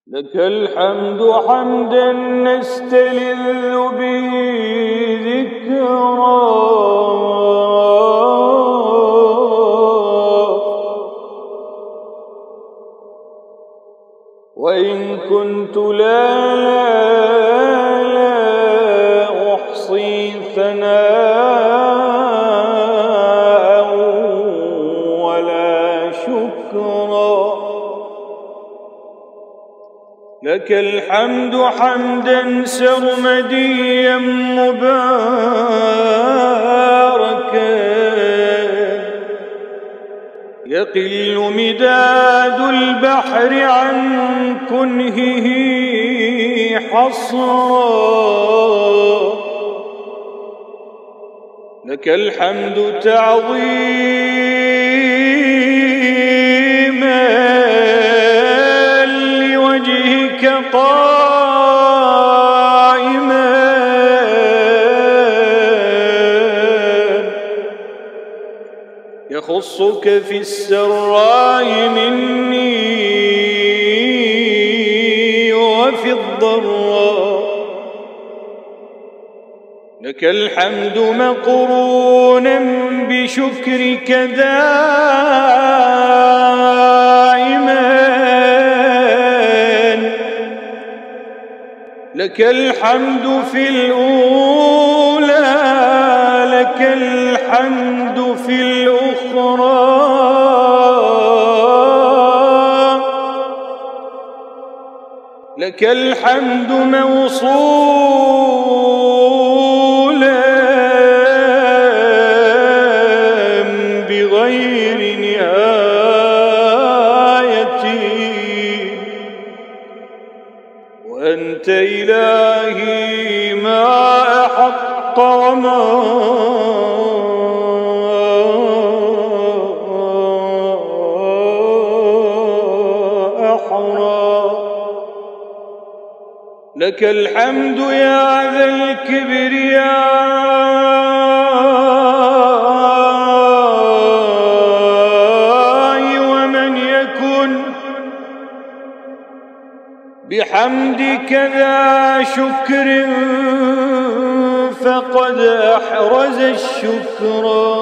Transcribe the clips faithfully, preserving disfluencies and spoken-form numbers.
لك الحمد حمدا نستلذ به ذكرا، وإن كنت لا لا لا أحصي ثناء ولا شكرا. لك الحمد حمدا سرمديا مباركا، يقل مداد البحر عن كنهه حصرا. لك الحمد تعظيما لوجهك قائما، يخصك في السراء مني وفي الضراء. لك الحمد مقرونا بشكرك دائما، لك الحمد في الأولى، لك الحمد في الأخرى، لك الحمد موصولا بغير نهاية، وأنت إلهي ما أحق وما أحرى. لك الحمد يا ذا الكبرياء، ومن يكن بحمدك ذا شكر فقد أحرز الشكرا.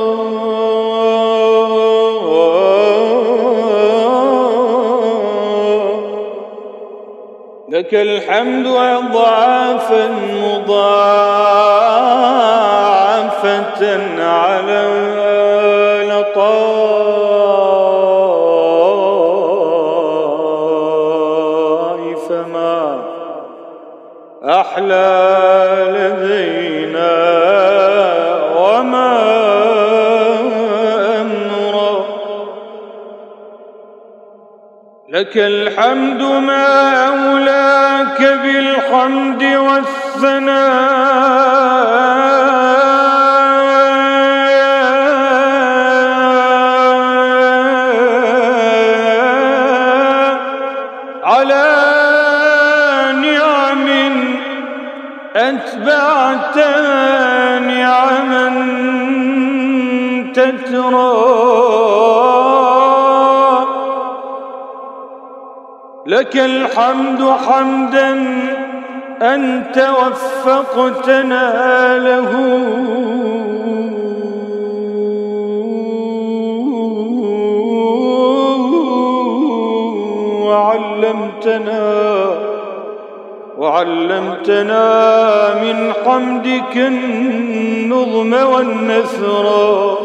لك الحمد أضعافا مضاعفة على لطائف ما أحلى لدينا وما أمرى. لك الحمد ما أولاك بالحمد والثناء على نعم أتبعت نعما تترى. لك الحمد حمدا أنت وفقتنا له، وعلمتنا وعلمتنا من حمدك النظم والنثرا.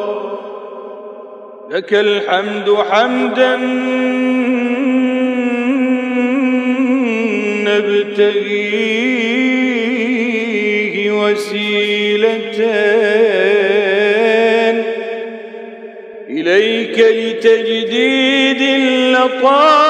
لك الحمد حمدا نبتغيه وسيلة إليك لتجديد اللطائف